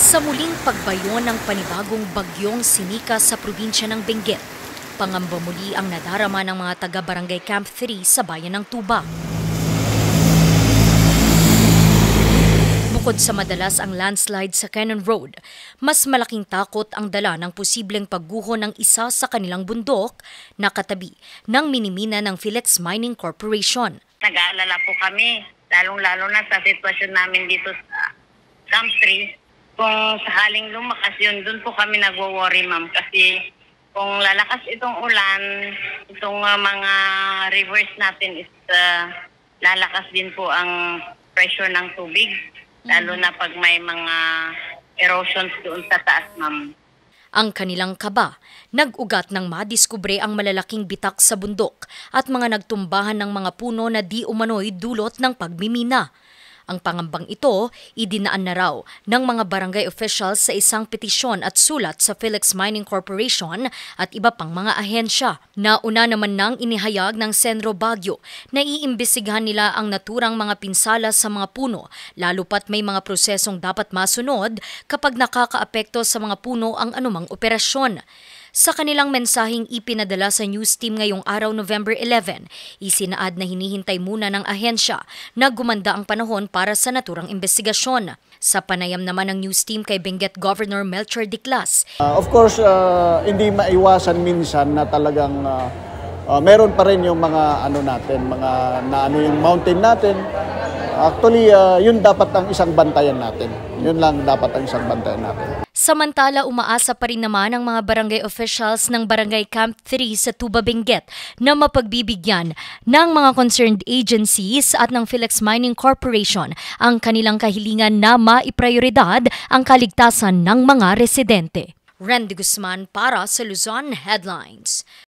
Sa muling pagbayo ng panibagong bagyong sinika sa probinsya ng Benguet, pangamba muli ang nadarama ng mga taga-Barangay Camp 3 sa bayan ng Tuba. Bukod sa madalas ang landslide sa Cannon Road, mas malaking takot ang dala ng posibleng pagguho ng isa sa kanilang bundok na katabi ng minimina ng Philex Mining Corporation. Nag-aalala po kami, lalong-lalo na sa sitwasyon namin dito sa Camp 3. Kung sakaling lumakas yun, doon po kami nagwo-worry, ma'am. Kasi kung lalakas itong ulan, itong mga rivers natin is lalakas din po ang pressure ng tubig. Lalo na pag may mga erosions doon sa taas, ma'am. Ang kanilang kaba, nag-ugat ng madiskubre ang malalaking bitak sa bundok at mga nagtumbahan ng mga puno na di umano'y dulot ng pagmimina. Ang pangambang ito, idinaan na raw ng mga barangay officials sa isang petisyon at sulat sa Philex Mining Corporation at iba pang mga ahensya. Nauna naman nang inihayag ng Senro Baguio na iimbestigahan nila ang naturang mga pinsala sa mga puno, lalo pat may mga prosesong dapat masunod kapag nakakaapekto sa mga puno ang anumang operasyon. Sa kanilang mensaheng ipinadala sa news team ngayong araw November 11, isinaad na hinihintay muna ng ahensya na gumanda ang panahon para sa naturang investigasyon. Sa panayam naman ng news team kay Benguet Governor Melchor Diclas. Of course, hindi maiwasan minsan na talagang meron pa rin yung mga yung mountain natin. Actually, yun dapat ang isang bantayan natin. Yun lang dapat ang isang bantayan natin. Samantala, umaasa pa rin naman ang mga barangay officials ng Barangay Camp 3 sa Tuba, Benguet na mapagbibigyan ng mga concerned agencies at ng Philex Mining Corporation ang kanilang kahilingan na maiprioridad ang kaligtasan ng mga residente. Randy Guzman para sa Luzon Headlines.